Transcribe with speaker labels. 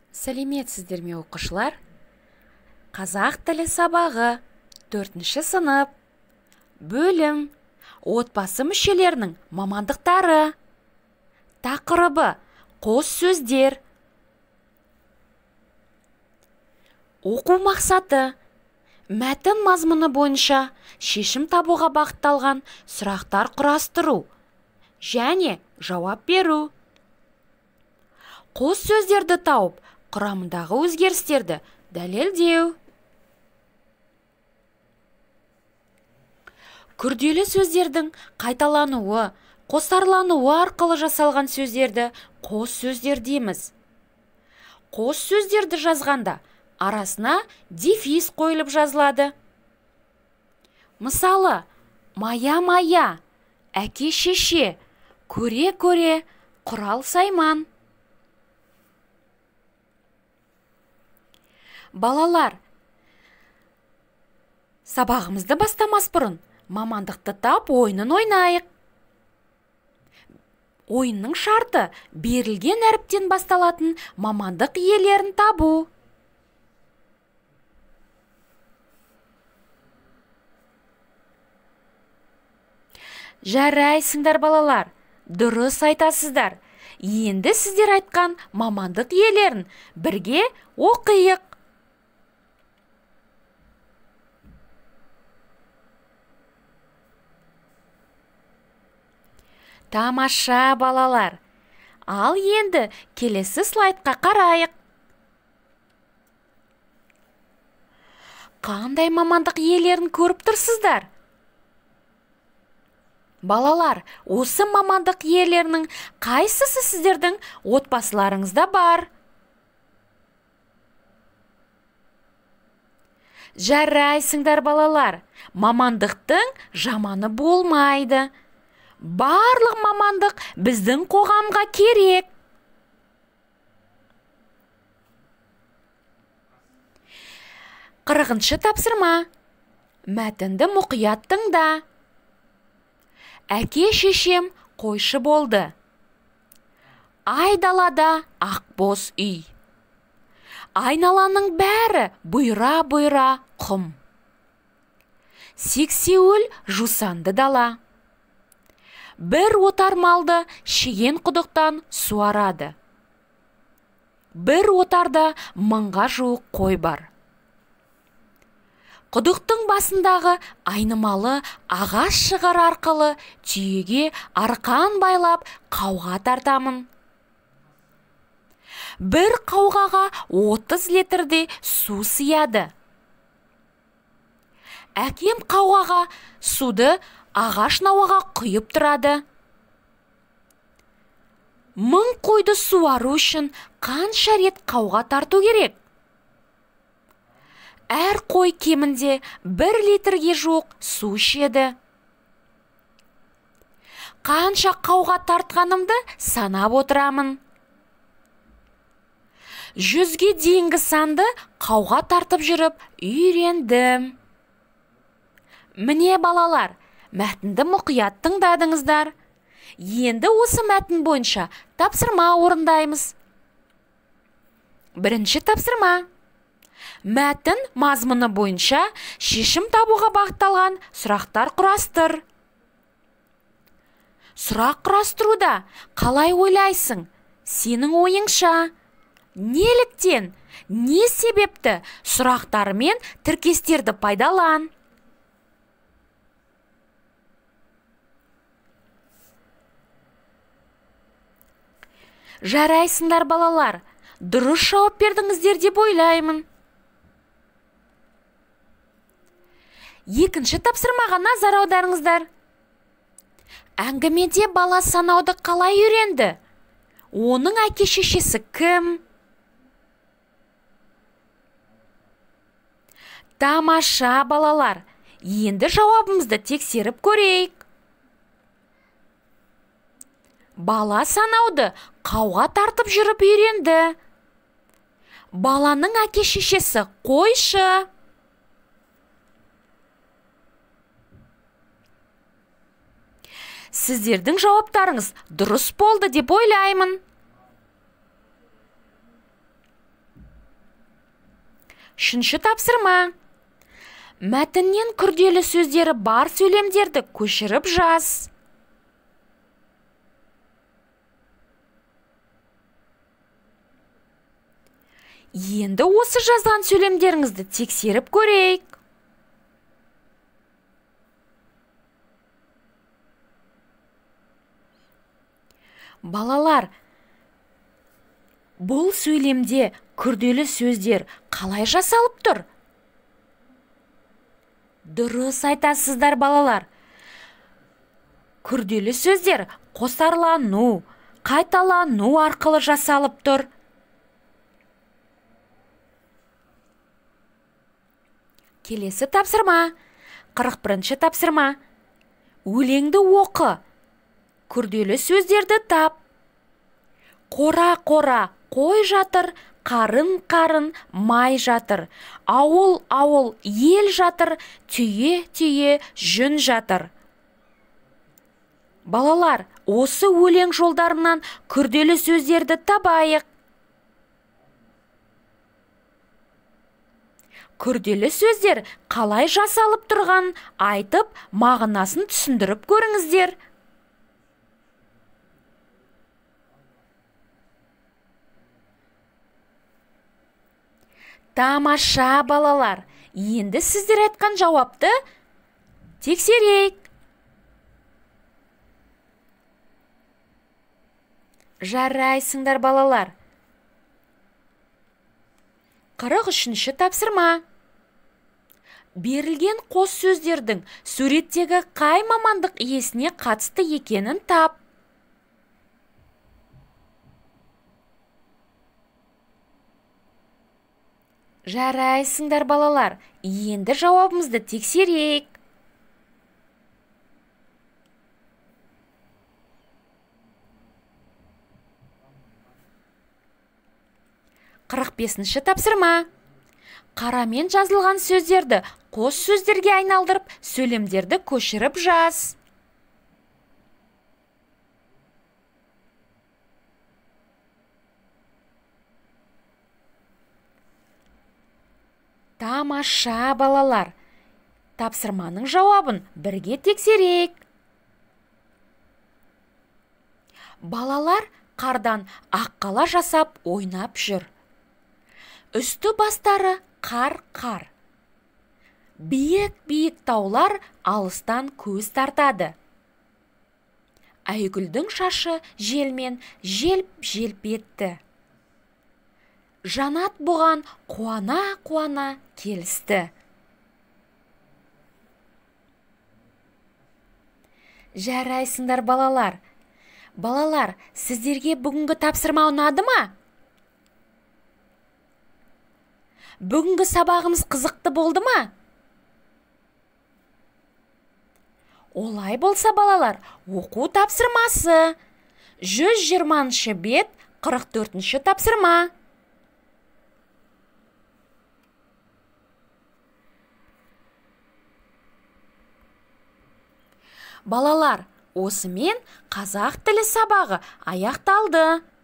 Speaker 1: Сәлеметсіздер ме оқушылар? Қазақ тілі сабағы 4-ші сынып. Бөлім отбасы мүшелерінің мамандықтары. Тақырыбы қос сөздер. Оқу мақсаты мәтін мазмұны бойынша шешім табуға бағытталған сұрақтар құрастыру және жауап беру. Қос сөздерді тауып, құрамындағы өзгерістерді дәлелдеу. Күрделі сөздердің қайталануы, қосарлануы арқылы жасалған сөздерді қос сөздер дейміз. Қос сөздерді жазғанда арасына дефис қойылып жазылады. Мысалы, мая-мая, әке-шеше, көре-көре, құрал-сайман. Балалар, сабағымызды бастамас бұрын мамандықты тап ойынын ойнайық. Ойынның шарты берілген әріптен басталатын мамандық иелерін табу. Жарайсыңдар балалар, дұрыс айтасыздар. Енді сіздер айтқан мамандық иелерін бірге оқиық. Тамаша балалар. Ал енді келесі слайдқа қарайық. Қандай мамандық иелерін көріп тұрсыздар? Балалар, осы мамандық иелерінің қайсысы сіздердің отбасыларыңызда бар? Жарайсыңдар балалар, мамандықтың жаманы болмайды. Барлық мамандық біздің қоғамға керек. Қырғыншы тапсырма. Мәтінді мұқият тыңда. Әке-шешем қойшы болды. Айдалада ақ боз үй. Айналаның бәрі бұйра-бұйра құм. Сексеуіл жусанды дала. Бір отар малды шеген құдықтан суарады. Бір отарда мыңға жуық қой бар. Құдықтың басындағы айнымалы ағаш шығыр арқылы түйеге арқан байлап қауға тартамын. Бір қауғаға 30 литрде су сияды. Әкем қауғаға суды ағаш науаға құйып тұрады. 1000 қойды суару үшін қанша рет қауға тарту керек? Әр қой кемінде 1 литрге жуық су ішеді. Қанша қауға тартқанымды санап отырамын. 100-ге дейінгі санды қауға тартып жүріп үйрендім. Міне балалар, мәтінді мұқият тыңдадыңыздар. Енді осы мәтін бойынша тапсырма орындаймыз. Бірінші тапсырма. Мәтін мазмұны бойынша шешім табуға бағытталған сұрақтар құрастыр. Сұрақ құрастыруда қалай ойлайсың? Сенің ойыңша? Неліктен? Не себепті? Сұрақтар мен тіркестерді пайдалан. Жарайсыңдар балалар, дұрыс жауап бердіңіздер деп ойлаймын. Екінші тапсырмаға назар аударыңыздар. Әңгімеде бала санауды қалай үйренді? Оның әке-шешесі кім? Тамаша балалар, енді жауабымызды тексеріп көрейік. Бала санауды қауға тартып жүріп үйренді. Баланың әке-шешесі қойшы. Сіздердің жауаптарыңыз дұрыс болды деп ойлаймын. Үшінші тапсырма. Мәтіннен күрделі сөздері бар сөйлемдерді көшіріп жаз. Енді осы жазған сөйлемдеріңізді тексеріп көрейік. Балалар, бұл сөйлемде күрделі сөздер қалай жасалып тұр? Дұрыс айтасыздар, балалар. Күрделі сөздер қосарлану, қайталану арқылы жасалып тұр. Келесі тапсырма. 41-ші тапсырма. Өлеңді оқы. Күрделі сөздерді тап. Қора-қора қой жатыр, қарын-қарын май жатыр. Ауыл-ауыл ел жатыр, түйе-түйе жүн жатыр. Балалар, осы өлең жолдарынан күрделі сөздерді табайық. Күрделі сөздер қалай жасалып тұрған айтып, мағынасын түсіндіріп көріңіздер. Тамаша, балалар. Енді сіздер айтқан жауапты тексерейік. Жарайсыңдар, балалар. 43-ші тапсырма. Берілген қос сөздердің суреттегі қай мамандық иесіне қатысты екенін тап. Жарайсыңдар, балалар. Енді жауабымызды тексерейік. 45-ші тапсырма. Қарамен жазылған сөздерді қос сөздерге айналдырып, сөйлемдерді көшіріп жаз. Тамаша, балалар. Тапсырманың жауабын бірге тексерейік. Балалар қардан аққала жасап ойнап жүр. Үсті бастары қар-қар. Биік-биік таулар алыстан көз тартады. Айгүлдің шашы желмен желп-желп етті. Жанат бұған қуана-қуана келісті. Жарайсыңдар, балалар. Балалар, сіздерге бүгінгі тапсырма ұнады ма? Бүгінгі сабағымыз қызықты болды ма? Олай болса, балалар, оқу тапсырмасы. 120-шы бет, 44-ші тапсырма. Балалар, осымен қазақ тілі сабағы аяқталды.